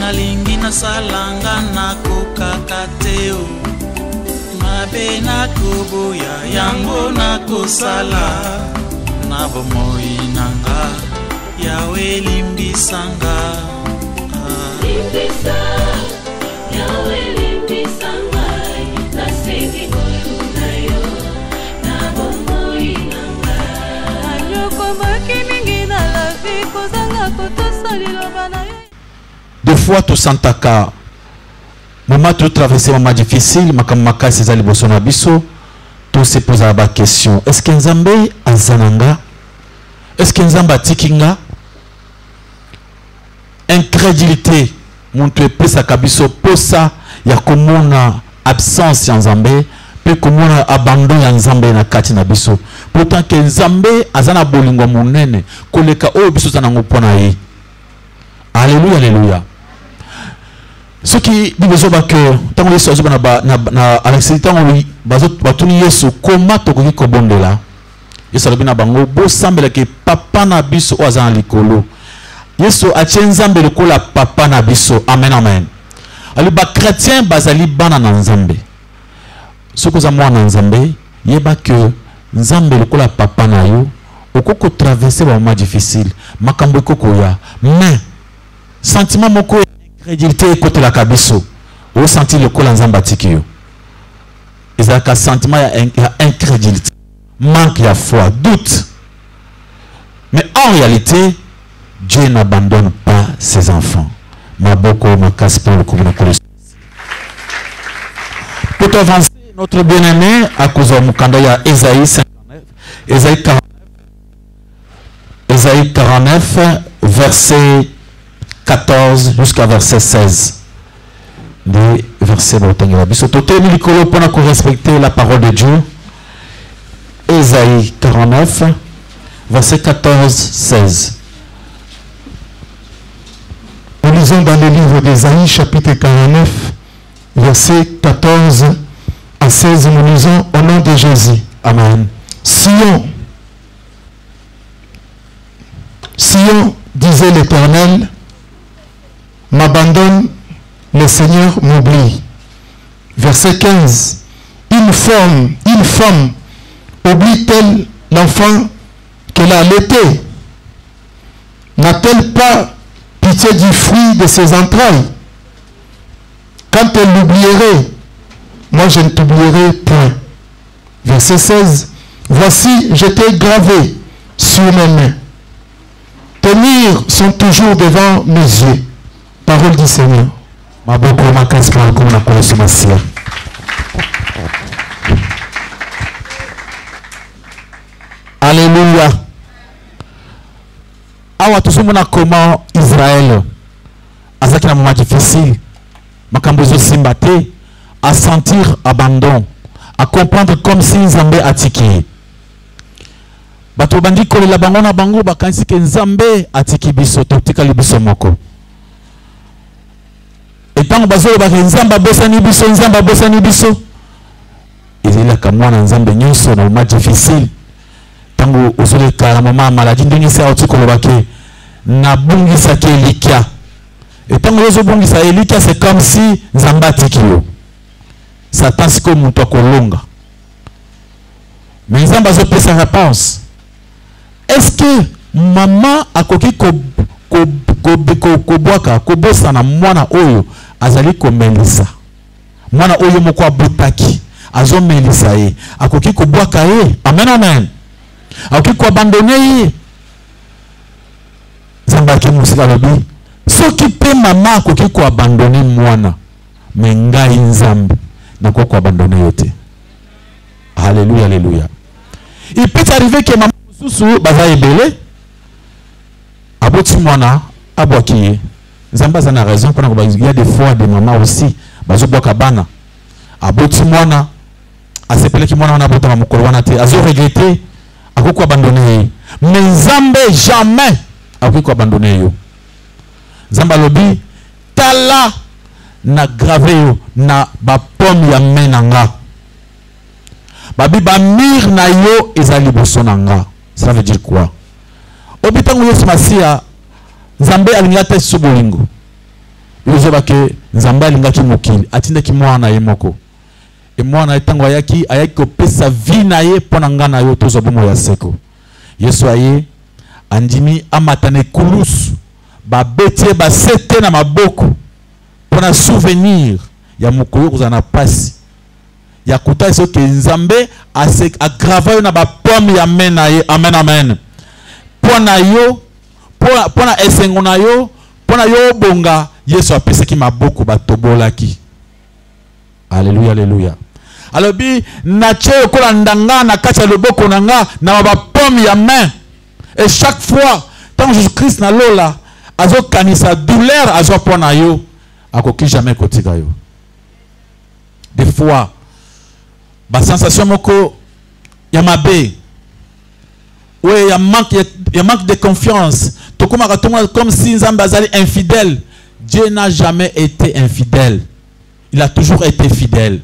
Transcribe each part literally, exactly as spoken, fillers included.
nalingi nasalanga nakokaka te o mabe nakoboya yango nakosala na bomoi nanga yawe limbisanga limbisa yawe limbisanga nasengi koluna yo na bomoi nanga ayokomaki mingi na la vie kozanga kotosa liloba na yo. Des fois tu sentaka moment tu traverser moment difficile makamaka ces ali bosona biso tu se pose la question est-ce que Nzambe azananga est-ce que Nzambe atikinga incrédulité montre pesa kabiso posa ya komona absence ya Nzambe pe komona abandon ya Nzambe na kati na biso pourtant que Nzambe azana bolingo monene koleka oyo biso zanango pona yi. Alléluia, alléluia. Ce qui dit besoin que tant que ça na na na Alexis tant que bazo batuni Yesu comment to ko ko bondela Yesu alobina bango bo sambela ke papa na biso o azana likolo Yesu atie Nzambe lokola papa na biso. Amen, amen. Ali ba chrétien bazali bana na Nzambe ce que za mwana Nzambe yeba que Nzambe lokola papa na yo okoko traverser ba moment difficile makambo koko ya mais sentiment moko incrédulité côté la kabiso au sentir le col Nzambe atiki yo ezaka sentiment ya incrédulité manque de foi doute mais en réalité Dieu n'abandonne pas ses enfants. Maboko makasi pour le commune pour pour avancer notre bien-aimé à cause de mukanda ya Ésaïe cinquante-neuf Ésaïe quarante-neuf Ésaïe quarante-neuf verset quatorze jusqu'à verset seize. Les versets de biso toté likolo pona ko respecter la parole de Dieu. Ésaïe quarante-neuf verset quatorze seize. Nous lisons dans le livre d'Ésaïe chapitre quarante-neuf verset quatorze à seize. Nous lisons au nom de Jésus. Amen. Sion, Sion, disait l'Éternel, m'abandonne, le Seigneur m'oublie. Verset quinze. Une femme, une femme, oublie-t-elle l'enfant qu'elle a allaité? N'a-t-elle pas pitié du fruit de ses entrailles? Quand elle l'oublierait, moi je ne t'oublierai point. Verset seize. Voici, je t'ai gravé sur mes mains. Tes murs sont toujours devant mes yeux. Parole du Seigneur. Alléluia. Awa tusumuna comment Israël azaki na moment difficile makambo zo simbate à sentir abandon à comprendre comme si Nzambe atiki bato bandi kolela bango na bango bakanisi ke Nzambe atiki biso totikali biso moko etango bazolo ba Nzambe abosani biso Nzambe abosani biso ezela ka mwana Nzambe nyonso na moment difficile tango osole ka mama maladie ndenge sa otiko lobake na bungisa ke likia etango yozo bungisa elikia c'est comme si Nzambe atiki yo Satan siko muto kolonga mais Nzambe azo pesa réponse. Est-ce que maman akoki ko ko ko ko boaka ko bosa na mwana oyo azali ko melisa mwana oyo moko abutaki azo melisa ye akoki ko boaka ye? Amen, amen. Akoki ko abandonner ye? Nzambe ki musika lobi soki pe mama akoki ko abandonner mwana mais ngai Nzambe nako ko abandonner yo te. Alléluia, alléluia. Il peut arriver que maman susu baza ebele aboti mwana abwaki Nzambe za na raison pour il y a des fois des mamans aussi bazo boka bana aboti mwana asepeleki mwana wana bota mukolo wana te azo regretter akoko abandonner mais Nzambe jamais akoko abandonner yo. Nzambe lobi tala na grave yo na ba pomme ya menanga babi ba mir na yo ezali bosonanga. Ça veut dire quoi? Obitango Yesu Masia Nzambe alingate subolingo yozoba ke nzambe alingaki mokili atindaki mwana ye moko e mwana etango ayaki ayaki kopesa vie na ye mpona nga na yo tozwa bomoi ya seko. Yesu aye andimi amatana ekulusu babeti ye basete na maboko mpona souvenir ya mokolo kozala na pasi ya kuta soki nzambe agrava yo na bapome ya main na ye. Amen, amen. Mpona yo mpona esengo na yo mpona yo obonga Yesu apesaki maboko batobolaki. Alléluia, alléluia. Alobi natie okola ndanga na kati ya loboko na nga na bapome ya main. Et chaque fois tant Jésus-Christ na lola azo kanisa douleur azo pona yo akoki jamais kotika yo. Des fois ba sensation moko ya mabe ouais ya manque ya manque de confiance to comme si Nzambe azali infidèle. Dieu n'a jamais été infidèle, il a toujours été fidèle.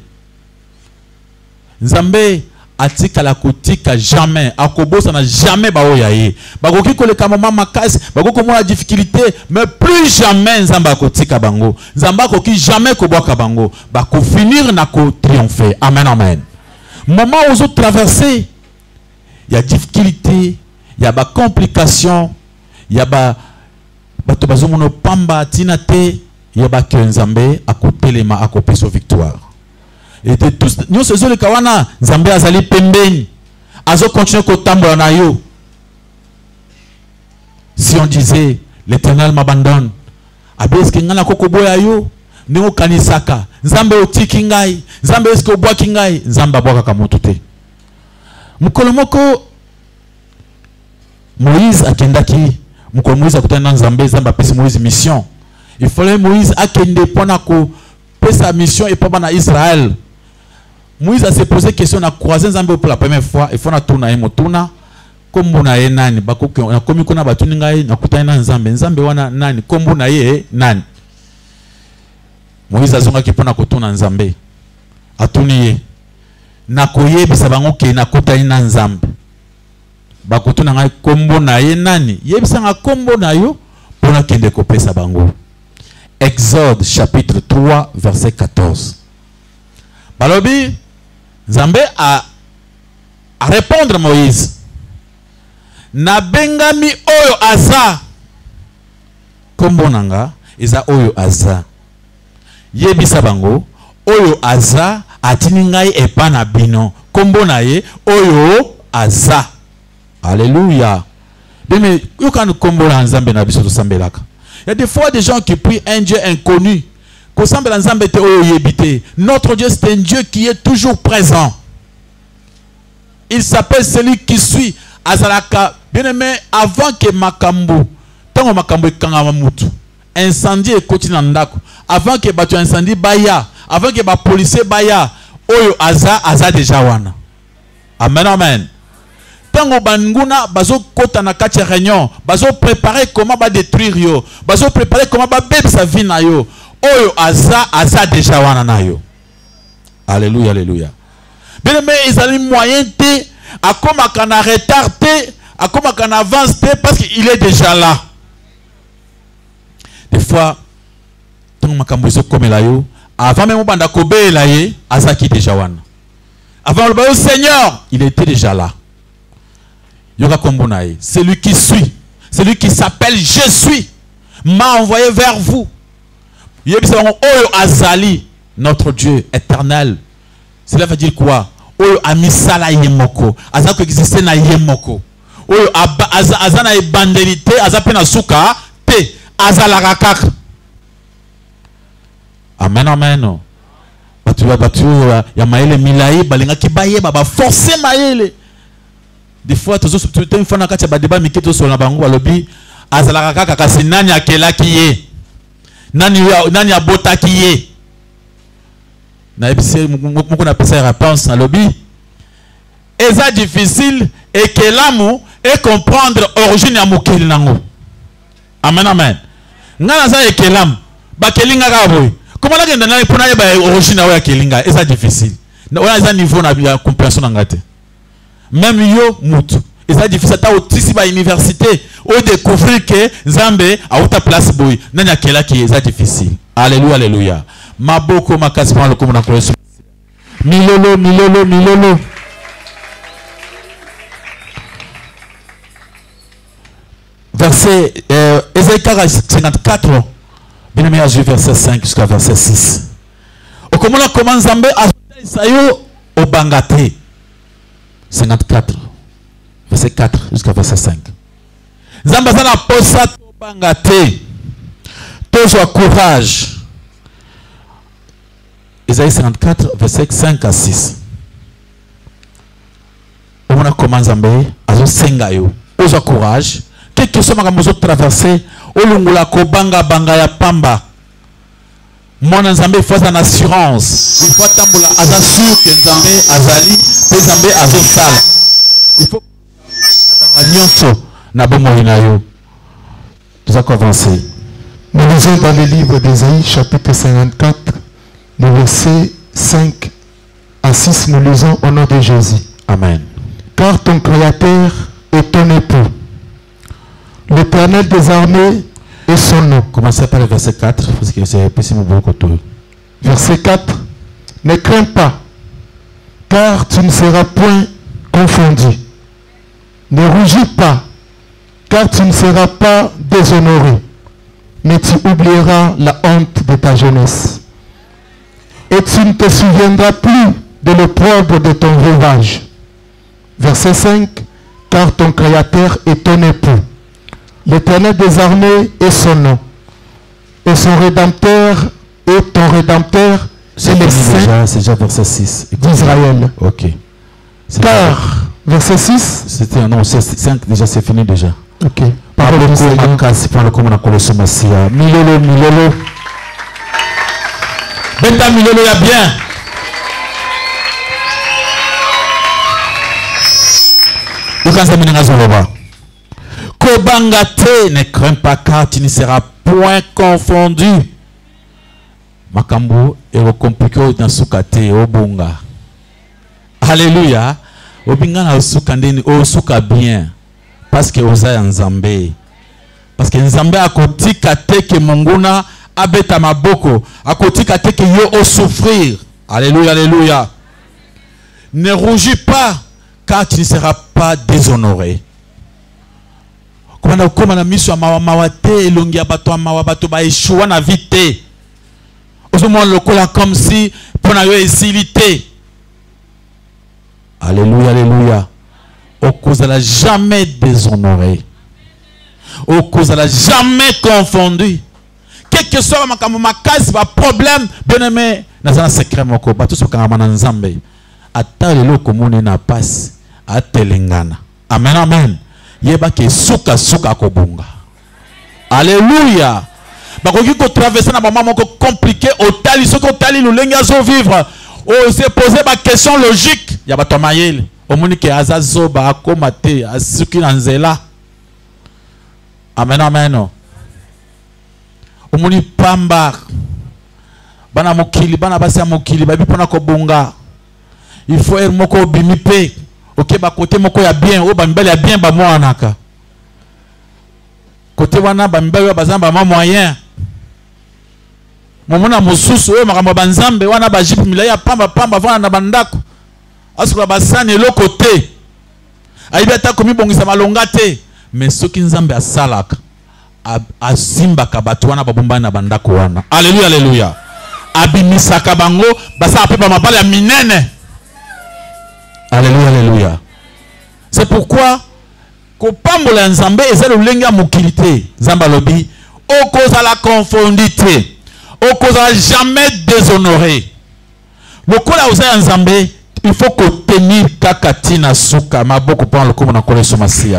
Nzambe atika la kotika jamais akobosa na jamais baoya ye bakoki koleka mama makasi bakoko mona difficulté mais plus jamais Nzambe akotika bango. Nzambe akoki jamais kobwaka bango bako finir na ko triompher. Amen, amen. Moment où vous traversez il y a difficulté, il y a ba complication, il y a ba bato bazomono pamba tinate, il y a ba ke Nzambe akotelema akopeso victoire. Et de tous nous ce le kawana Nzambe azali pembeni azo continuer kotambola na yo. Si on disait l'Éternel m'abandonne abeske ngana kokoboya yo ndingo kanisaka Nzambe otiki ngai Nzambe eske obwaki ngai Nzambe abwaka ka mutu te. Mukolo moko Moïse akendaki mukolo Moïse akutana na Nzambe Nzambe apesi Moïse mission. Il fallait Moïse akende pona ko pesa mission et pas na Israël. Moïse a se posé question na croiser Nzambe pour la première fois il faut na tourna ye motuna kombo na ye nani bakoki na komi kona batuni ngai na kutana na Nzambe Nzambe wana nani kombo na ye nani. Moïse azonga ki pona kotuna Nzambe atuni ye na koyebisa bango ke na kotani na Nzambe bakotuna ngai kombo na ye nani yebisa nga kombo na yo pona kende kopesa bango. Exode chapitre trois verset quatorze. Balobi Nzambe a, a répondre Moïse na bengami oyo aza kombo nanga eza oyo aza yebisa bango oyo aza atini ngai epa na bino kombo na ye oyo aza. Alléluia. Mais yo kan kombo na Nzambe na biso to sambelaka. Il y a des fois des gens qui prient un Dieu inconnu. Notre Dieu, c'est un Dieu qui est toujours présent. Il s'appelle celui qui suit. Azalaka, bien aimé, avant que Makambo, tant que Makambo est Kangamamutu, incendie et continue ndako, avant que batu incendie baya, avant que ba policier baya, oyo aza aza déjà wana. Amen, amen. Tango banguna bazo kota na kati ya réunion, bazo préparer comment ba détruire yo, bazo préparer comment ba bébé sa vie na yo. Oyo aza aza déjà wana na yo. Alléluia, alléluia. Bien aimé, ils ont un moyen de à comme qu'on a retardé, à comme qu'on avance parce qu'il est déjà là. Des fois, tango makambo zo comme la yo, avant même banda kobe la ye, azaki déjà wana. Avant le bayo Seigneur, il était déjà là. Yoga kombonaye, celui qui suit, celui qui s'appelle Je suis, m'a envoyé vers vous. Oyo azali, notre Dieu éternel. Cela veut dire quoi? Oyo amisala yemoko, azako existe na yemoko. Oyo azana ebandelité, azapena suka te, azala rakak. Amen, amen. Batu batu ya maele milai balinga kibaye baba forcer maele. Des fois tu tu une fois na kati ba débat miketo sur na bango balobi azala rakaka kasi nani akela kiye. Nani nani abota kiye. Na ebise moko na pesa réponse na lobi. Eza difficile et que l'amour et comprendre origine ya mokili nango. Amen, amen. Ngana za ekelam ba kelinga ka boy. Comment la ngenda na pona ba origine ya kelinga eza difficile. Na wana eza niveau na ya compréhension na ngate. Même yo mutu. Eza difficile ta otisi ba université o découvrir que Nzambe a outa place boy. Nani akela ki eza difficile. Alléluia, alléluia. Maboko makasi pa lokomo na koleso. Milolo, milolo, milolo. Verset euh, Ézéchiel cinquante-quatre, bien aimé, verset cinq jusqu'à verset six. Au comment on commence à Isaïo au Bangate. cinquante-quatre, verset quatre jusqu'à verset cinq. Zambazana posa to Bangate. Toujours courage. Isaïe cinquante-quatre, verset cinq à six. Au moment commence à Azo Sengayo. Toujours courage. Quel que soit ma traversé, Olungula ko banga banga ya pamba. Mon Nzambe faut en assurance. Il faut tambola aza sûr que Nzambe azali, que Nzambe azo sala. Il faut nyonso na bomo inayo. Nous avons avancé. Nous lisons dans le livre d'Ésaïe, chapitre cinquante-quatre, le verset cinq à six, nous lisons au nom de Jésus. Amen. Car ton Créateur est ton époux. L'Éternel des armées est son nom. Commencez par le verset quatre, parce que c'est possible beaucoup tout. Verset quatre. Ne crains pas, car tu ne seras point confondu. Ne rougis pas, car tu ne seras pas déshonoré, mais tu oublieras la honte de ta jeunesse. Et tu ne te souviendras plus de l'opprobre de ton veuvage. Verset cinq. Car ton Créateur est ton époux. L'Éternel des armées est son nom. Et son Rédempteur est ton Rédempteur. C'est le Saint. C'est déjà verset six d'Israël. Ok. Car, verset six. C'était non, cinq déjà, c'est fini déjà. Ok. Parole du Seigneur. Milolo, milolo. Benta milolo ya bien. Kobangate, ne crains pas car tu ne seras point confondu. Makambo et compliqué dans sukate obunga. Alléluia. Obinga na sukandeni o suka bien parce que oza nzambe. Parce que nzambe akotika te ke monguna abeta maboko, akotika te ke yo o souffrir. Alléluia, alléluia. Ne rougis pas car tu ne seras pas déshonoré. Comme on a comme on a mis sur ma mawate elongi abato amawabato ba échouer na vite. Osomon lokola comme si pour na yo esilité. Alléluia, alléluia. Au cause de la jamais déshonoré. Au cause de la jamais confondu. Quel que soit ma ma case, ma problème, bien aimé, dans un secret moko, ba tout ce qu'on a dans Nzambe. Ata lelo komone na passe a telengana. Amen, amen. Yeba ke suka suka kobunga. Alléluia. Ba koki ko traverser na maman moko compliqué au tali ce ko tali lo lenga zo vivre. Oh, c'est poser ma question logique. Ya ba tomayele. Omoni ke azazo ba akomate asuki na nzela. Amen, amen. Omoni pamba. Bana mokili, bana basi ya mokili, ba bipona kobunga. Il faut être moko bimipe. Ok, ba côté moko ya bien, o ba mbele ya bien ba mwanaka. Côté wana ba mbele ba zamba ma moyen. Momona mususu o makambo banzambe wana ba jipi milaya ya pamba pamba vana na bandako. Asukula basani lo côté. Aibeta komi bongisa malonga te, mais soki nzambe asalaka asimba ka batu wana babomba na bandako wana. Alléluia, alléluia. Abimisaka bango basa apepa mabala ya minene. Alléluia, alléluia. C'est pourquoi kopambola nzambe ezalo lenga mokilité nzamba lobi au cause à la confondité au cause à jamais déshonoré. Le kola osa nzambe il faut que tenir kakatina suka maboko pa le komo na kola somasia.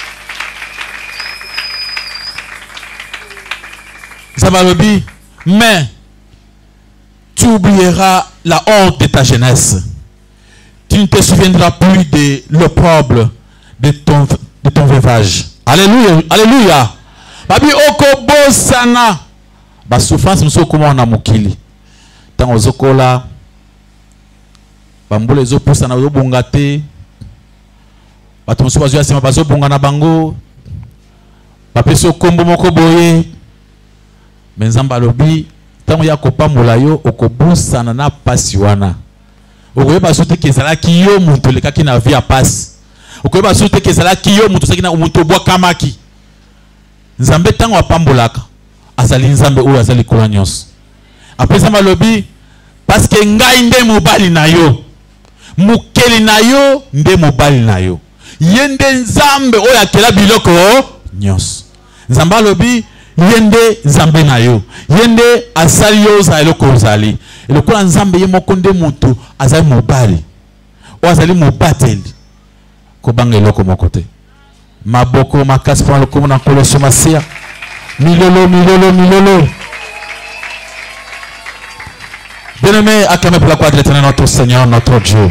Nzamba lobi mais tu oublieras la honte de ta jeunesse. Tu ne te souviendras plus de l'opprobre de ton, de ton veuvage. Alléluia, alléluia. Babi oko bosana. Ba souffrance mso kuma na mokili. Tango zokola. Bambole zo posa na zo bongate. Bato mso bazo yasema bazo bonga na bango. Ba peso kombo moko boye. Menzamba lobi tango ya kopambola yo okobusana na pasi wana okoyeba sote kezalaki yo mutu lekaki na vie ya pasi okoyeba sote kezalaki yo mutu saki na mutu obwakamaki nzambe tango apambolaka azali nzambe oyo azali kola nyonso apesa malobi parce que ngai nde mobali na yo mukeli na yo nde mobali na yo yende nzambe oyo akela biloko nyonso nzambe alobi yende nzambe na yo yende asali yo ozali eloko ozali elokola nzambe ye moko nde mutu azali mobali oyo azali mobateli kobanga eloko moko te maboko makasi mpona lokomo na nkolo so masia milolo milolo milolo. Bien-aimés, acclamez pour la gloire de l'Éternel notre Seigneur, notre Dieu.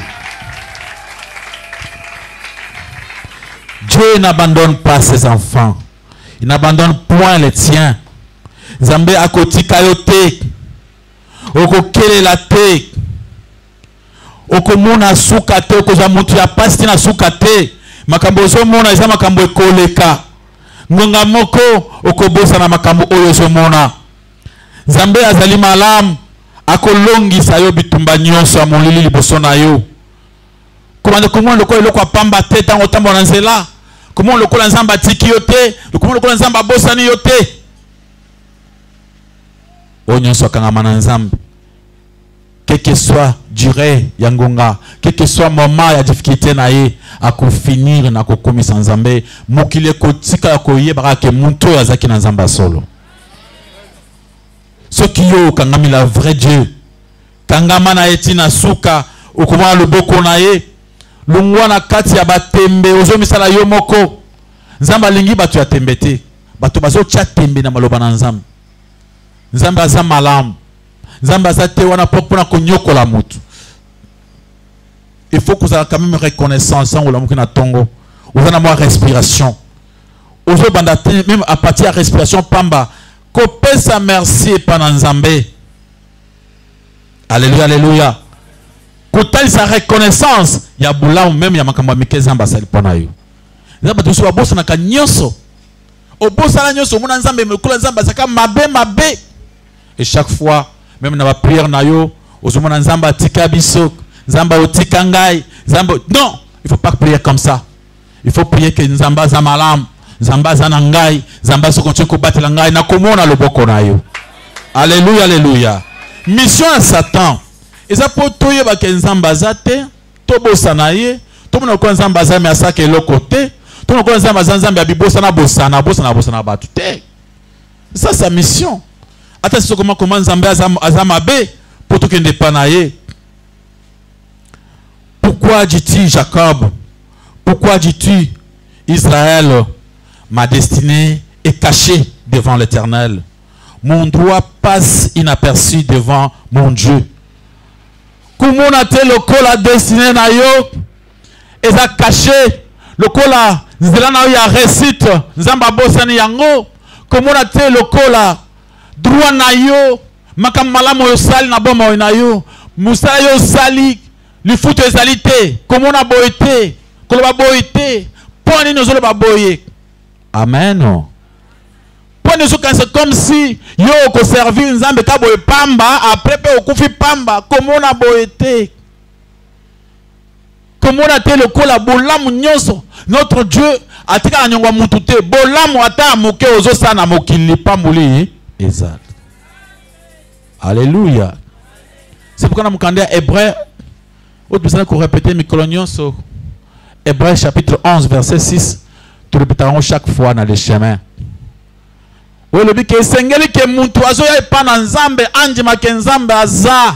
Dieu n'abandonne pas ses enfants. Il n'abandonne point les tiens. Zambé akoti kayote. Oko kele la te. Oko mona sukate. Oko jamutu ya pasti na sukate. Makambo zo mona isa makambo ekoleka. Ngonga moko oko bosa na makambo oyo zo mona. Zambé azali malam. Akolongisa yo bitumba nyonso ya molili liboso na yo. Komanda komona lokola eloko apamba te tango otambola na nzela. Komona lokola nzambe atiki yo te. Komona lokola nzambe abosani yo te. Oyo nyonso akangama na nzambe. Quel que soit durée ya ngonga, quel que soit moment ya difficulté na ye, akofinir na kokomisa nzambe. Mokili ekotika ya koyebaka ke muntu oyo azaki na nzambe solo. Ce qui yo kangami la vrai Dieu kangama na etina suka okomana loboko na ye lungwa na kati ya batembe ozomisala yo moko nzambe alingi bato ya tembe te bato bazotya tembe na maloba na nzambe nzambe aza malamu nzambe aza te wana mpona konyokola mutu. Il faut que vous ayez quand même reconnaissance en olamuki na tongo oza na mwa respiration ozobanda te même à partir ya respiration pamba kopesa merci pana nzambe. Alléluia, alléluia. Kotali sa reconnaissance ya bulamu même ya makambo mike nzambe asali pona yo. Nzambe tuso babosa na kanyoso. Obosa na nyoso mona nzambe mekola nzambe saka mabe mabe. Et chaque fois même na ba prière na yo ozomona nzambe atika biso, nzambe otika ngai, nzambe non, il faut pas prier comme ça. Il faut prier que nzambe za malamu. Zamba zana ngai, zamba so continue ko batela ngai na komona loboko na yo. Alléluia, alléluia. Mission à Satan. Eza po toye ba ke nzamba zate, to bosana ye, to mona ko nzamba za me asaka eloko te, to mona ko nzamba za nzamba bibosa na bosana, bosana bosana batu te. Ça sa mission. Ata so comment comment nzamba azam azamabe pour to kende pana ye. Pourquoi dis-tu Jacob? Pourquoi dis-tu Israël? Ma destinée est cachée devant l'Éternel. Mon droit passe inaperçu devant mon Dieu. Comment a-t-il le col la destinée na yo? Et ça caché. Le col la nzela na yo ya récite. Nzamba bosani yango. Comment a-t-il le col la droit na yo? Makam malamu yo sali na boma na yo. Musala yo sali. Li futo ezalité. Comment na boité? Koloba boité. Poni no zolo ba boye. Amen. C'est comme si yo ko servir nzambe ka boye pamba après pe okufi pamba comment na boyete comment na te le kola bolamu nyonso notre Dieu atika nyongwa mutu te bolamu ata moke ozo sana mokili pambuli ezal. Alléluia. C'est pourquoi dans mon Hébreu autre besoin qu'on répéter mikolo nyonso Hébreu chapitre onze verset six. Nous répéterons chaque fois dans les chemins. Oui, le but que sengeli ke muntu azo ya pana nzambe anji make nzambe aza.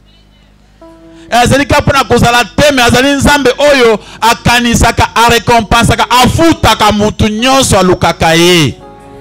Azali ka pona kozala teme azali nzambe oyo akanisaka a récompensaka afutaka muntu nyonso alukaka ye.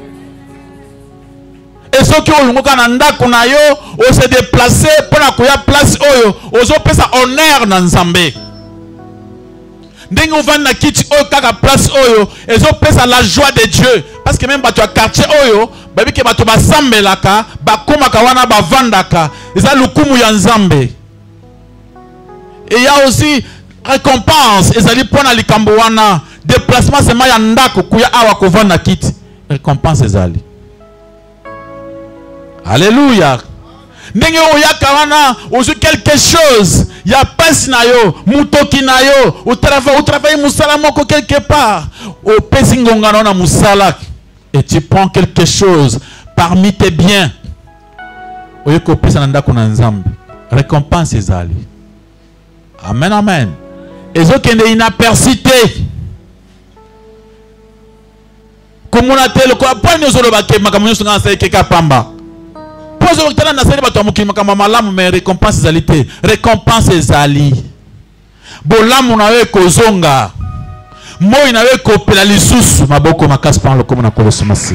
Et ceux qui ont na ndako na yo o se déplacer pona koya place oyo ozo pesa honneur na nzambe. Ndenge ovanda na kiti oyo kaka place oyo ezo pesa la joie de Dieu parce que même bato ya quartier oyo babi ke bato basambelaka bakomaka wana bavandaka eza lukumu ya nzambe. Et il y a aussi récompense ezali pona likambo wana déplacement sema ya ndako kuya awa kovanda kiti récompense ezali. Alléluia. Ndenge oyaka wana ozu quelque chose. Ya passe na yo, mutoki na yo, au travail, au travail musala moko quelque part. Au pesingonga na musala. Et tu prends quelque chose parmi tes biens. Oyeko pesa nanda kuna nzambe. Récompense ezali. Amen, amen. Ezo kende inapercité. Comme on a tel quoi, pas nous autres baké, ma caméra sur un sac qui pamba. Pose au talent na salle bato amuki makamba malamu mais récompense ezalité. Récompense ezali. Bolamu na we kozonga. Moi na we kopela lisusu maboko makasi pa lokoma na kolosomasi.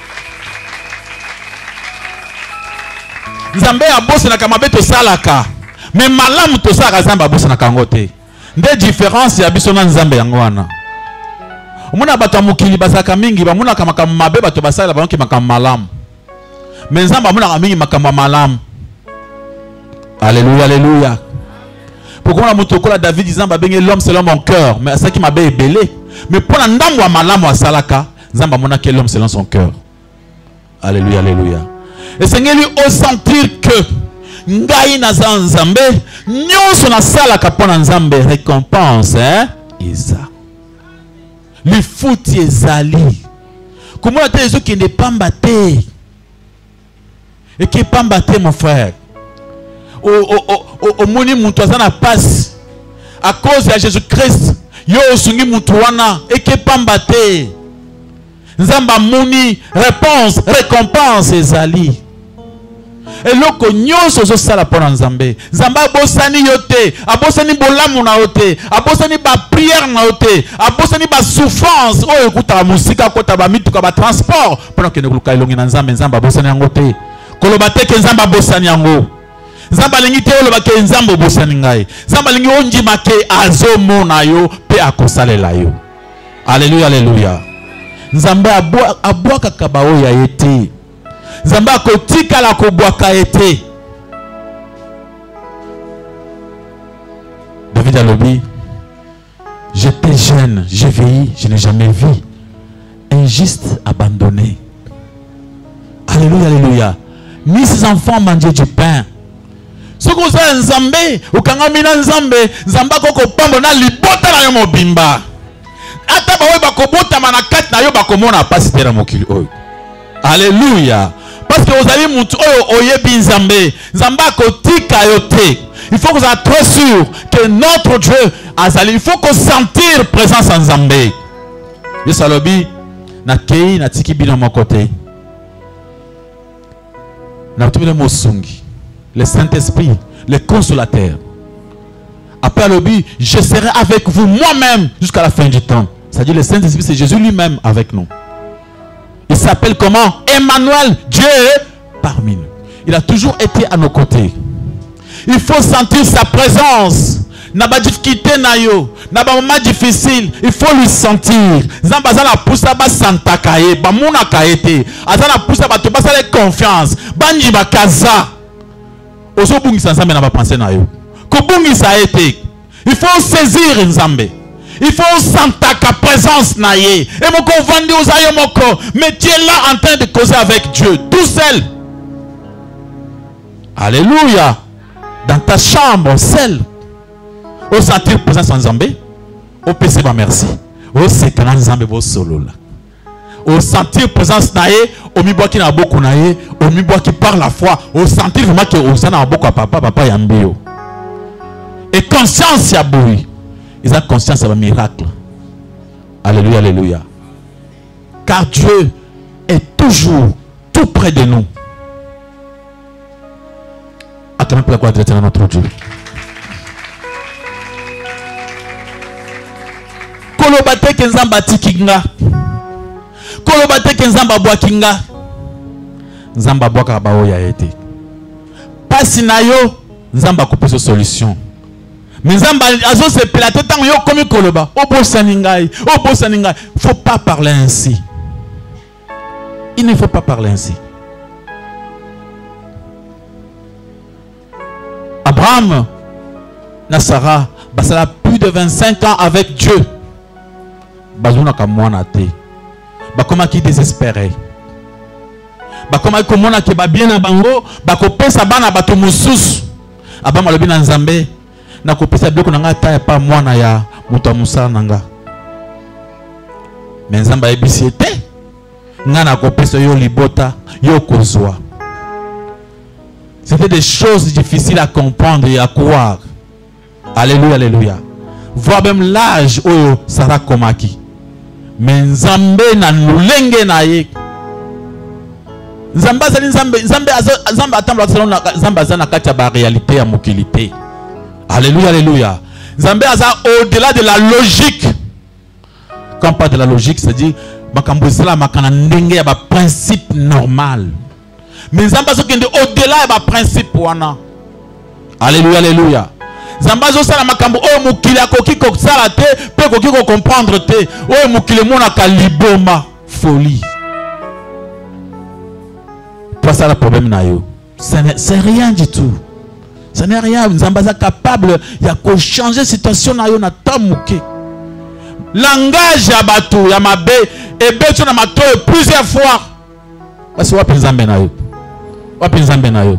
Nzambe abose na kamabeto salaka. Mais malamu to sala nzambe abose na kangote. Nde différence ya biso na nzambe yango wana. Muna bato mukili basaka mingi ba muna kama kama mabe bato basala ba makama malamu. Mais nzamba muna mingi makama malamu. Alléluia, alléluia. Pourquoi on a montré David disant bah ben l'homme selon mon cœur, mais ça qui m'a bien belé. Mais pour l'andam wa malamu wa salaka, nzamba muna que l'homme selon son cœur. Alléluia, alléluia. Et Seigneur lui au sentir que ngai na nzambe nyonso na salaka pona nzambe récompense hein isa. Le foot ezali. Comment tu es qui n'est pas batté et qui n'est pas batté mon frère. Au au au moni mutuazana passe à cause de Jésus-Christ. Yo sungi mutuana et qui n'est pas batté. Nzamba moni réponse récompense ezali. Et loko nyonso zo sala pona nzambe. Nzamba abosani yote, abosani bolamu na yote, abosani ba prière na yote, abosani ba souffrance. Oh écoute musika kota ba mituka ba transport. Pendant que ne luka ilongi na nzambe nzamba abosani yango te. Koloba te ke nzamba abosani yango. Nzamba lingi te oloba ke nzamba abosani ngai. Nzamba lingi onji make azomo na yo pe akosalela yo. Alléluia, alléluia. Nzamba abwa abwa kakaba o ya yete. Nzamba kotika la kobwaka ete. David a lobby. J'étais jeune, j'ai vieilli, je n'ai jamais vu un juste abandonné. Alléluia, alléluia. Ni ses enfants mangeaient du pain. Ce que vous avez nzambe, ou kangamina nzambe, nzamba koko pambo na libota na yo mobimba. Ata ba we bakobota manakat na yo bakomona pasi tera mokili oyo. Alléluia. Parce que vous allez montrer oyebi nzambe, nzamba kotika yote. Il faut que vous soyez très sûr que notre Dieu azali. Il faut qu'on sentir présence en nzambe. Yesu alobi na kei na tiki bino mon côté. Na tumile mosungi. Le Saint-Esprit, le consolateur. Après alobi, je serai avec vous moi-même jusqu'à la fin du temps. C'est-à-dire le Saint-Esprit, c'est Jésus lui-même avec nous. Il s'appelle comment? Emmanuel, Dieu est parmi nous. Il a toujours été à nos côtés. Il faut sentir sa présence. Naba difficulté na yo, naba moment difficile, il faut lui sentir. Zamba za la poussa ba santa kaye, ba muna kaete. Azana poussa ba to ba sa confiance. Banji ba kaza. Oso bungi sansambe na ba penser na yo. Ko bungi sa été. Il faut saisir nzambe. Il faut sentir ta présence naïe. Et mon convendu aux aïeux moko. Mais tu es là en train de causer avec Dieu. Tout seul. Alléluia. Dans ta chambre, seul. Au sentir présence en Zambé. Au P C, merci. Au secret Zambé, au solo là. Au sentir présence naïe. Au mibois qui n'a beaucoup naïe. Au mibois qui parle la foi. Au sentir vraiment que au sein n'a beaucoup à papa, papa yambio. Et conscience ya boui. Ils ont conscience d'un miracle. Alléluia, alléluia. Car Dieu est toujours tout près de nous. Attendons pour la gloire de notre Dieu. Kolobate kenzamba tikinga. Kolobate kenzamba boakinga. Nzamba boaka bao ya été. Pasi na yo, nzamba coupe sa solution. Mais nzamba azo se plater tant yo comme koloba. Obo saningai, obo saningai. Faut pas parler ainsi. Il ne faut pas parler ainsi. Abraham, Nasara, basala plus de vingt-cinq ans avec Dieu. Bazuna kamwana te. Ba comment qui désespéré. bakoma komona ke ba bien na bango bakopesa bana bato mosusu abama lobi na nzambe na kopesa biloko na nga ta pa mwana ya moto musala na nga mais nzambe ayebisi te nga na kopesa yo libota yo kozwa. C'était des choses difficiles à comprendre et à croire. Alléluia, alléluia. Voir même l'âge où Sarah komaki. Mais nzambe na lulenge na ye. Nzambe azali nzambe nzambe nzambe atambula salona nzambe azana kati ya ba réalité ya mokilité. Alléluia, alléluia. Nzambe aza au-delà de la logique. Quand on parle de la logique, c'est-à-dire makambo sala makana ndenge ya ba principe normal. Mais nzambe azokende au-delà ya ba principe wana. Alléluia, alléluia. Nzambe azosala makambo oyo mokili akoki kosala te pe koki ko comprendre te oyo mokili monaka liboma folie. Pas ça le problème na yo. C'est rien du tout. Ce n'est rien. Nzambe est capable ya ko changer situation na yo na tamuke. Langage ya bato ya mabe et beto na mato plusieurs fois. Parce que wapi nzambe na yo. Wapi nzambe na yo.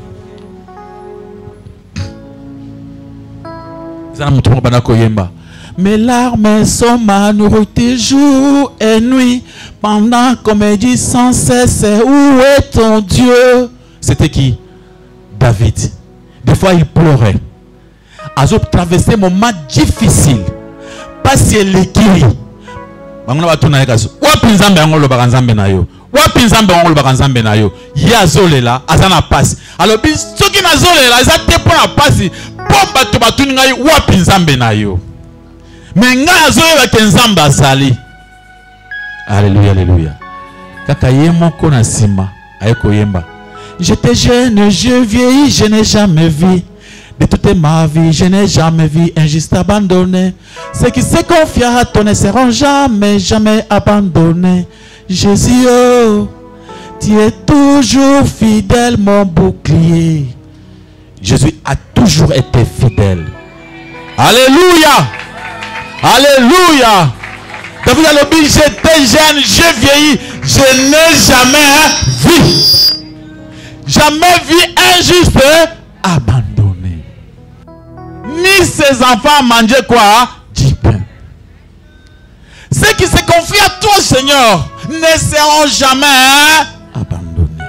Zana mutu mo bana ko yemba. Mes larmes sont ma nourriture jour et nuit. Pendant qu'on me dit sans cesse, où est ton Dieu? C'était qui? David. Des fois il pleurait. Ils ont traversé un moment difficile. Pas si elle l'équilibre. Bango na batuna yakaso. Wapi nzambe yango lo bakanzambe na yo. Wapi nzambe yango lo bakanzambe na yo. Ya zolela azana passe. Alors bi soki na zolela za te pona passe. Pomba to batuni ngai wapi nzambe na yo. Mais nga azoyeba ke nzambe azali. Alléluia, alléluia. Kaka yemo kona sima ayeko yemba. J'étais jeune, je vieillis, je n'ai jamais vu. De toute ma vie, je n'ai jamais vu un juste abandonné. Ceux qui se confient à toi ne seront jamais, jamais abandonnés. Jésus, oh, tu es toujours fidèle, mon bouclier. Jésus a toujours été fidèle. Alléluia. Alléluia. David a dit, j'étais jeune, j'ai vieilli, je n'ai jamais vu. Jamais vu un juste abandonné. Ni ses enfants mangeaient quoi? Du pain. Ceux qui se confient à toi, Seigneur, ne seront jamais abandonnés.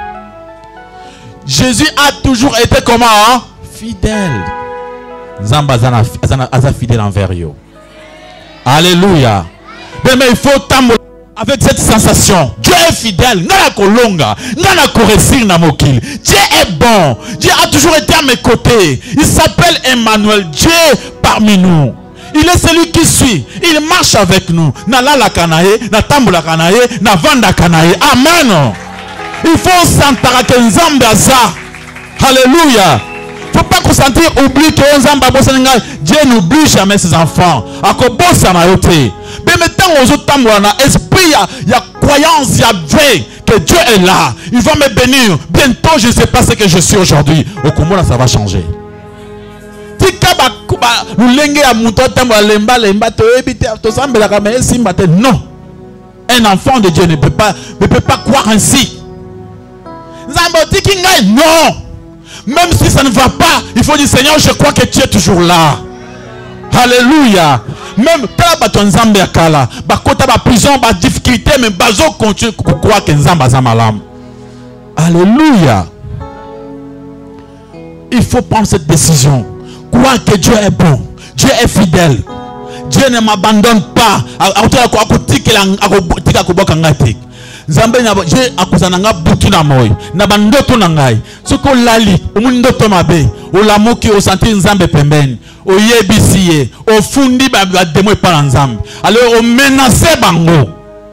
Jésus a toujours été comment? Fidèle. Zamba aza fidèle envers eux. Alléluia. Mais il faut tambour avec cette sensation. Dieu est fidèle. Nana kolonga, nana koresir na mokil. Dieu est bon. Dieu a toujours été à mes côtés. Il s'appelle Emmanuel. Dieu parmi nous. Il est celui qui suit. Il marche avec nous. Na la la kanae, na tambola kanae, na vanda kanae. Amen. Il faut s'entendre que Nzambe aza. Alléluia. Faut pas qu'on sentir oublie que Nzambe bosenga. Dieu n'oublie jamais ses enfants. Akobosa na yote. Mais maintenant aux autres temps esprit il y a croyance, il y a vrai que Dieu est là. Il va me bénir. Bientôt je ne sais pas ce que je suis aujourd'hui. Au Komora ça va changer. Non. Un enfant de Dieu ne peut pas ne peut pas croire ainsi. Non. Même si ça ne va pas, il faut dire Seigneur, je crois que tu es toujours là. Alléluia. Même quand tu es en kala, bakota ba prison, ba difficulté, mais bazo continue à croire que Nzamba zamalam. Alléluia. Il faut prendre cette décision. Croire que Dieu est bon. Dieu est fidèle. Dieu ne m'abandonne pas. Nzambe na je akuzananga butu na moyo na bandoto na ngai soko lali omundoto mabe olamoki osanti Nzambe pembeni oyebisiye ofundi ba demo pa Nzambe alors o menacer bango.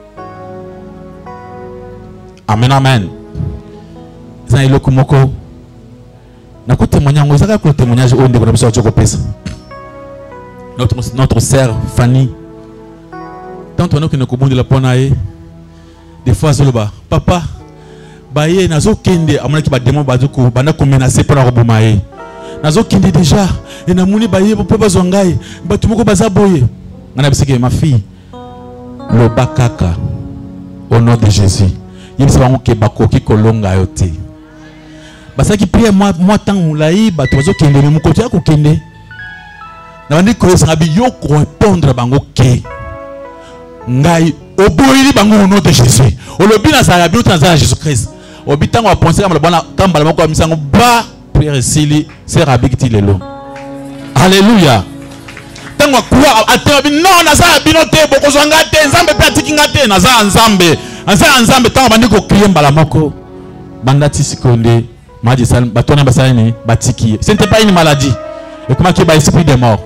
Amen, amen. Za iloko moko na ko témoigner ngo zaka ko témoignage o ndeko na biso tshoko pesa notre notre sœur Fanny tant on a que ne kobondi la ponae. Des fois, papa, baye nazo kende amonaki ba démon bazuko bana ko menacer pour la robomaye. Nazo kende déjà et na muni baye po bazo ngai batu moko baza boye. Ngana bisike ma fille. Le bakaka au nom de Jésus. yebisa bango ke bakoki kolonga yo te. Basaki prière moi moi tant laï bato bazokende me mokoti ya kokende. Na bandi koyesa bi yo ko répondre bango ke. Ngai oboyili bango au nom de Jésus. Olobi na sala bi utanza Jésus Christ. Obi tango aponse kama bana kamba moko misango ba prière sili c'est rabiki lelo. Alléluia. Tango kwa atebi non na sala bino te bokozanga te nzambe pe atikinga te na sala nzambe. Nzambe nzambe tango bandi ko crier mbala moko. Bandati sikonde maji sal batona basani batiki. Ce n'était pas une maladie. Et comment qui ba esprit de mort.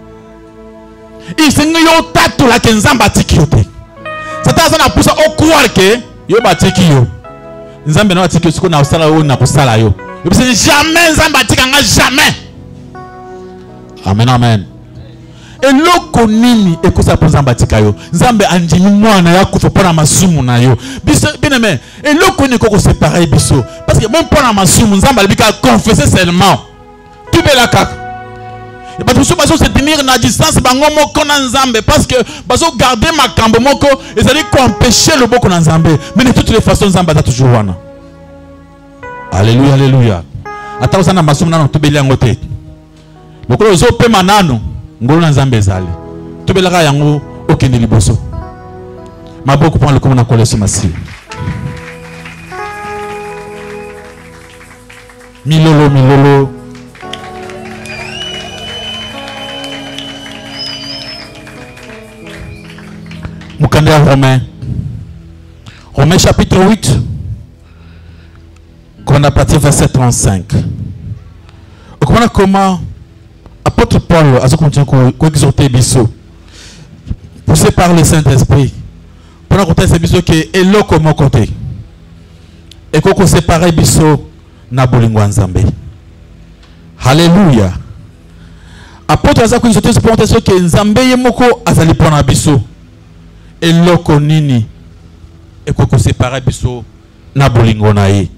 Il s'est yo tato la kenzamba atiki yo te. Satan ça na poussa au croire que yo batiki yo. Nzambe na atiki siko na usala yo na kusala yo. Yo bisa jamais nzambe atika nga jamais. Amen amen. Et loko nini ekosa pour nzambe atika yo. Nzambe anjimi mwana ya kufa pona masumu na yo. Biso bien aimé. Et loko ni koko séparer biso parce que même pona masumu nzambe alibika confesser seulement. Tu be la kaka. Et parce que ceux qui se tenir na distance bango moko na nzambe parce que baso garder makambo moko et ça dit qu'empêcher le boko na nzambe mais de toutes les façons nzambe a toujours wana. Alléluia alléluia. Ata osana masumu na to beli yango te. Lokolo zo pe manano ngolo na nzambe ezali. To belaka yango okende liboso. Maboko prend le comme na koleso masi. Milolo milolo. Mukandea Romain. Romain chapitre huit. Qu'on a parti verset trente-cinq. Comment comment apôtre Paul a continué à exhorter Bisso. Poussé par le Saint-Esprit. Pendant qu'on t'a Bisso qui est là comme mon côté. Et qu'on sépare Bisso na bolingwa nzambe. Alléluia. Apôtre a exhorté pour montrer que nzambe yemoko azali pona Bisso. Et loko nini et qu'on sépare biso na bolingo na ye.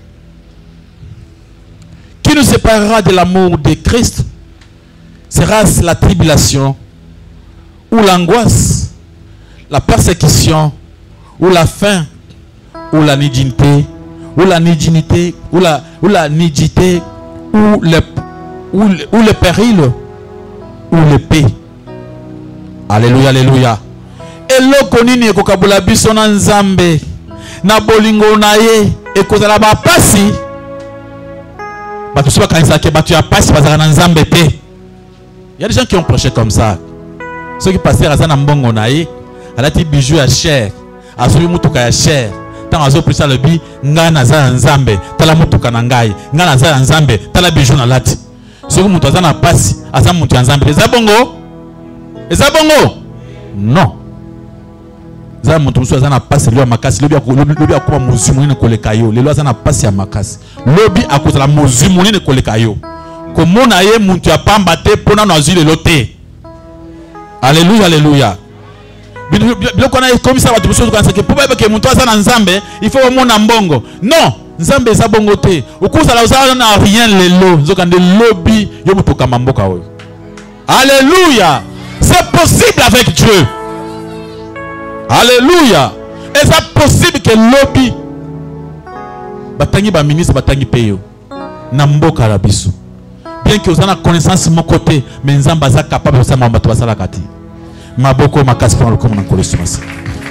Qui nous séparera de l'amour de Christ? Sera-ce la tribulation ou l'angoisse, la persécution ou la faim ou la nudité ou la nudité ou la ou la nudité ou le ou le, ou le péril ou l'épée. Alléluia alléluia. Eloko nini ekokabula biso na nzambe na bolingo na ye ekozala ba pasi bato soba kanisa ke bato ya pasi bazala na nzambe te. Il y a des gens qui ont prêché comme ça. Ceux qui passaient à zana mbongo na ye alati bijou ya cher asobi mutuka ya cher tant azo prisa le bi nga na za nzambe tala mutuka na ngai nga na za nzambe tala bijou na lati. Soki mutu azana pasi aza mutu ya nzambe eza bongo eza bongo non. Za mutu musu azana pasi lelo makasi lobi lobi akoma muzimu ne koleka yo lelo azana pasi ya makasi lobi akozala muzimu ne koleka yo komona ye mutu ya pamba te pona na zile lote. Alléluia alléluia. Biloko na comme ça bato musu kanisa ke po ba ke mutu azana nzambe il faut mona mbongo non nzambe eza bongo te okozala ozala na rien lelo nzokande lobi yo mutu kamamboka oyo. Alléluia. C'est possible avec Dieu. Alléluia. Et c'est possible que lobby batangi ba ministre batangi peyo na mboka la biso. Bien que vous avez connaissance mon côté, mais nzamba za capable de ça mamba to basala kati. Maboko makasi pour le comme na kolesumasi.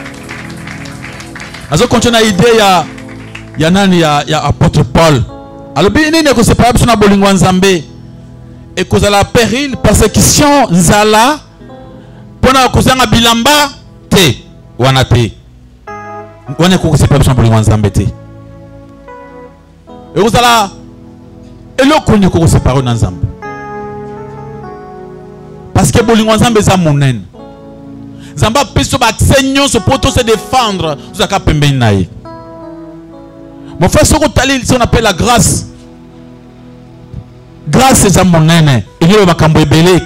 Azo continue idée ya ya nani ya ya apôtre Paul. Alors bien nini ko séparer biso na bolingo nzambe. Et cause la péril, persécution nzala pona kozanga bilamba te. Wana te wana ko se pas pour nzambe te et vous allez eloko ni ko se parole nzambe parce que bolingo nzambe za monene nzamba peso ba seigneur se poto se défendre vous aka pembeni naye mon frère soko tali si on appelle la grâce grâce za monene il y a makambo ebele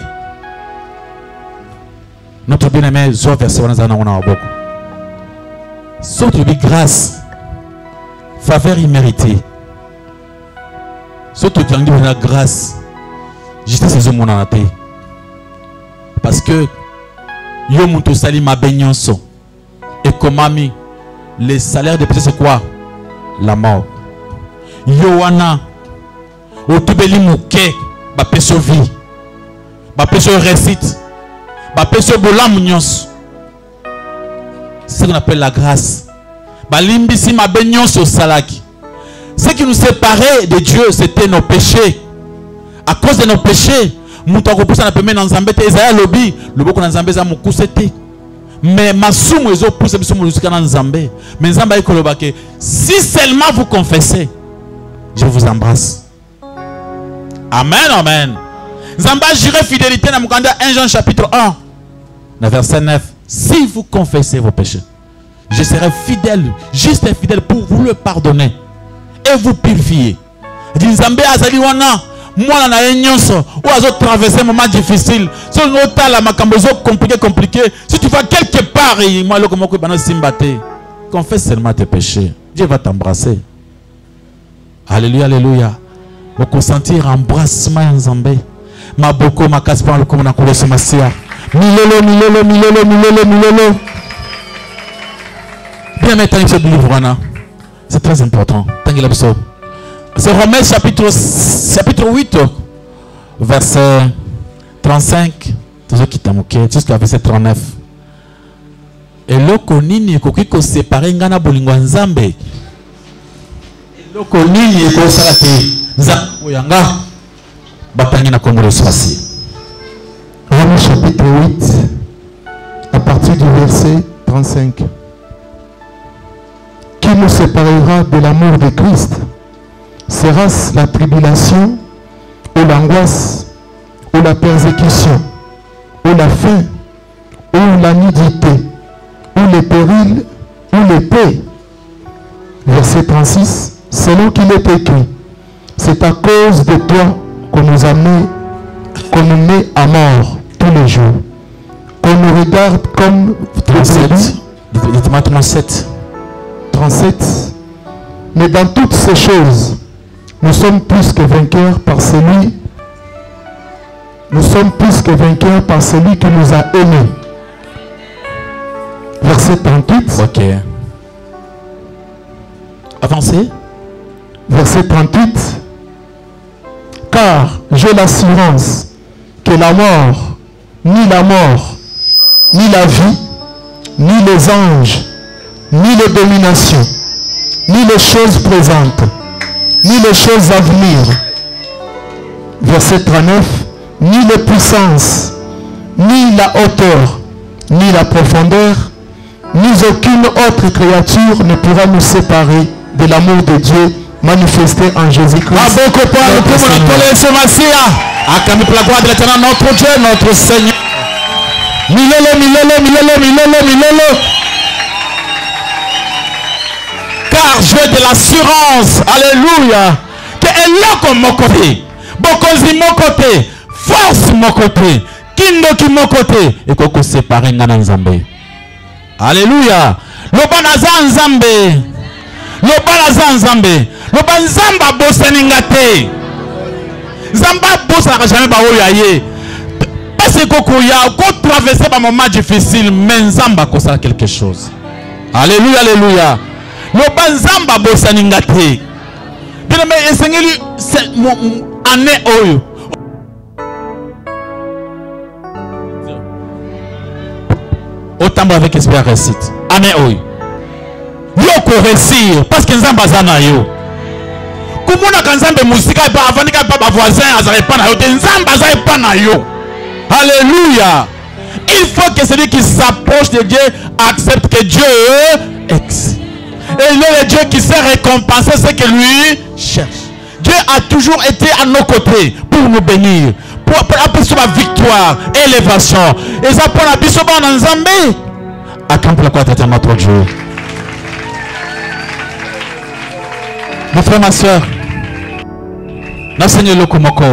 notre bien-aimé zo verset wana za na wana waboko. Sorte de grâce, faveur imméritée. Sorte de la grâce, justice c'est mon anaté. Parce que yo muto sali ma benyonso et comme ami, le salaire de péché c'est quoi? la mort. Yohana, otubeli muke, ba peso vie, ba peso récite, ba peso bolam nyos. C'est ce qu'on appelle la grâce. Ba limbisi ma benyos au salaki. Ce qui nous séparait de Dieu, c'était nos péchés. À cause de nos péchés, mutako poussa na pemé dans Zambé, Esaïa lobby, le boko dans Zambé za mukusete. Mais masumu ezo pousse biso musika dans Zambé. Mais Zambé ikolobake, si seulement vous confessez, je vous embrasse. Amen, amen. Zamba j'irai fidélité dans Mukanda un Jean chapitre un, verset neuf. Si vous confessez vos péchés, je serai fidèle, juste et fidèle pour vous le pardonner et vous purifier. Nzambe azali wana moi na enyonso ou azo traverser un moment difficile. Si on ota la makambo zo compliqué compliqué, si tu vas quelque part et moi le comment que bana simbate, confesse seulement tes péchés. Dieu va t'embrasser. Alléluia, alléluia. Vous consentir embrassement Nzambe. Ma boko ma kaspa le comme na koloso masia. Milolo milolo milolo milolo milolo. Bien maintenant ce livre c'est très important. Tangi la biso. C'est Romains chapitre, chapitre huit, verset trente-cinq, jusqu'à verset trente-neuf. Et loko nini koki ko séparer ngana bolingo nzambe. Et loko nini ko salate nzambe yanga batangi na Congo swasi. Romains chapitre huit, à partir du verset trente-cinq. Qui nous séparera de l'amour de Christ? Sera-ce la tribulation, ou l'angoisse, ou la persécution, ou la faim, ou la nudité, ou les périls, ou l'épée? Verset trente-six. Selon qu'il est écrit, c'est à cause de toi qu'on nous a mis, qu'on nous met à mort tous les jours, qu'on nous regarde comme trente-sept. Dites-moi trente-sept. trente-sept. Mais dans toutes ces choses, nous sommes plus que vainqueurs par celui, nous sommes plus que vainqueurs par celui qui nous a aimés. Verset trente-huit. Ok. Avancez. Verset trente-huit. Car j'ai l'assurance que la mort, ni la mort, ni la vie, ni les anges, ni les dominations, ni les choses présentes, ni les choses à venir. Verset trente-neuf. Ni les puissances, ni la hauteur, ni la profondeur, ni aucune autre créature ne pourra nous séparer de l'amour de Dieu manifesté en Jésus-Christ. Notre Dieu, notre Seigneur. Milele, milele, milele, milele, milele. Car j'ai de l'assurance, alléluia, que est là mon côté, Bokozi mon côté, force mon côté, Kindoki mon côté, et qu'on sépare Ngana Nzambe. Alléluia. Loba naza Nzambe, Loba naza Nzambe, Loba Nzamba boseningate, Nzamba bosa jamais ba oyaye. Parce que koya, ko traverser un moment difficile, mais Nzamba kosa quelque chose. Alléluia, alléluia. Loba Nzamba boseningate. Bien mais esengeli année oyo. Autant avec espérance réussite. Année oyo. Yo ko réussir parce que Nzamba zana yo. Kumona kanzambe musika pa avanika pa voisin azare pas na yo, Nzamba azare pas na yo. Alléluia. Il faut que celui qui s'approche de Dieu accepte que Dieu existe. Et il est le Dieu qui sait récompenser ce que lui cherche. Dieu a toujours été à nos côtés pour nous bénir, pour apporter la victoire, élévation. Et ça pour la bisoba en Nzambe. Acclampe la croix de notre Dieu. Mes frères, ma soeur, notre Seigneur Lokomoko,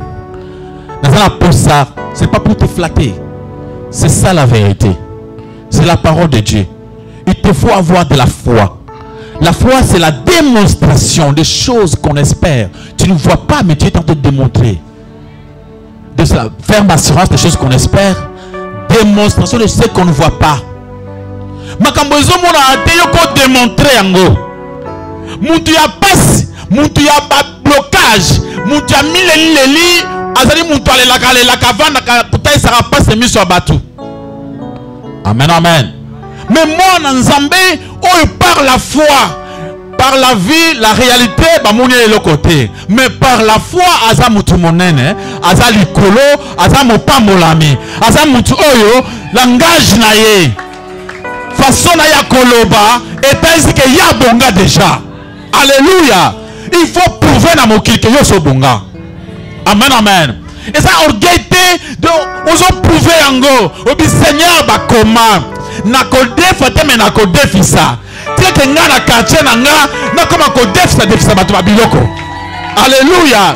ce n'est pas pour te flatter. C'est ça la vérité. C'est la parole de Dieu. Il te faut avoir de la foi. La foi, c'est la démonstration des choses qu'on espère. Tu ne vois pas, mais Dieu est en train de démontrer. De la ferme assurance des choses qu'on espère. Démonstration de ce qu'on ne voit pas. Makambozo mona ate yoko démontrer yango. mutu ya pasi, mutu ya blocage, mutu ya mileli leli, azali mutu alelaka alelaka vanda putai sera passe miso ya batu. Amen, amen. Mais moi, dans Nzambe, oh, par la foi, par la vie, la réalité, bah mon est le côté. Mais par la foi, aza mutu monene, aza likolo, aza mopamolami, aza mutu oyo, langage na ye, façon na ya koloba, et ainsi que ya bonga déjà. Alléluia. Il faut prouver dans mon qu'il que yo so bonga. Amen, amen. Et ça orgueillité de ozo prouver yango, obi Seigneur ba comment na ko defate mais na ko defisa. Tie que nga na quartier na nga na koma ko defisa defisa batu ba biloko. Alléluia.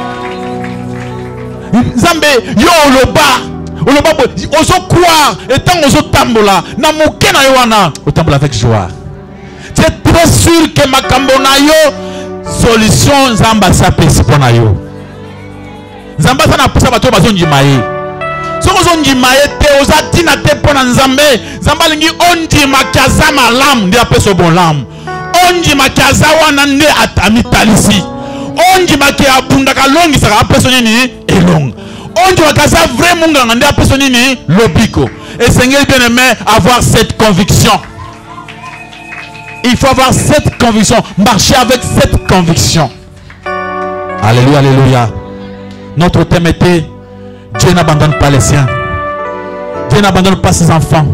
Nzambe yo oloba, oloba ozo croire et tant ozo tambola na moke na yo wana, o tambola avec joie. Tu es très sûr que makambo na yo solution nzamba sa pesi pona yo. Nzamba sana pusa bato bazonjima ye. Soko zonjima ye te oza tina te pona nzambe. Nzamba lingi onjima kaza malam ndi apeso bon lam. Onjima kaza wana nde atamitalisi. Onjima ke abunda kalongi saka apeso nini elong. Onjima kaza vrai munga ndi apeso nini lobiko. Et Seigneur bien-aimé, avoir cette conviction. Il faut avoir cette conviction, marcher avec cette conviction. Alléluia, alléluia. Notre thème était Dieu n'abandonne pas les siens. Dieu n'abandonne pas ses enfants.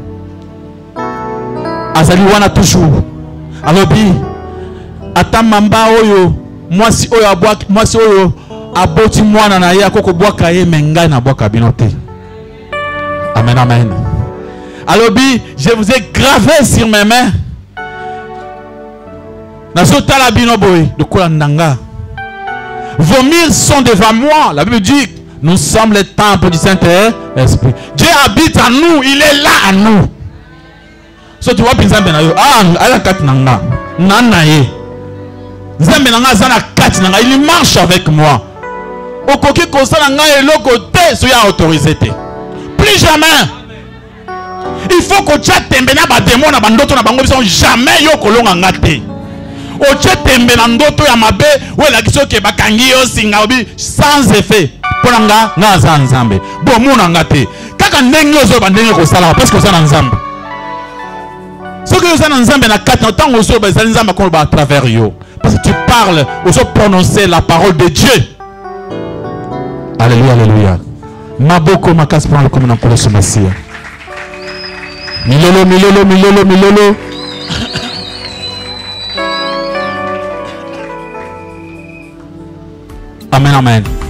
Azali wana toujours. Alobi atamamba oyo mwasi oyo abwaki mwasi oyo aboti mwana na ye akoko bwaka ye mengai na bwaka binote. Amen, amen. Alobi, je vous ai gravé sur mes mains. Nazota la binoboy de quoi nanga. Vos murs sont devant moi. La Bible dit, nous sommes les temples du Saint-Esprit. Dieu habite en nous, il est là en nous. So tu vois Nzambe na yo, ah, ala kat nanga. Nana ye. Nzambe nanga zana kat nanga, il marche avec moi. Okoki kosala nga eloko te so ya autorisé te. Plus jamais. Il faut que tu tembe na ba démon na bandoto na bango biso jamais yo kolonga ngate. Oche tembe na ndoto ya mabe wela kisoke bakangi yo singa obi sans effet ponanga na za nzambe bo muna ngate kaka ndenge ozo bandenge ko sala parce que ça na nzambe ce que ça na nzambe na kata tant ozo ba za nzambe ko ba à travers yo parce que tu parles ozo prononcer la parole de Dieu. Alléluia, alléluia. Maboko makas prendre comme na kolo somasia milolo milolo milolo milolo. Amen, amen.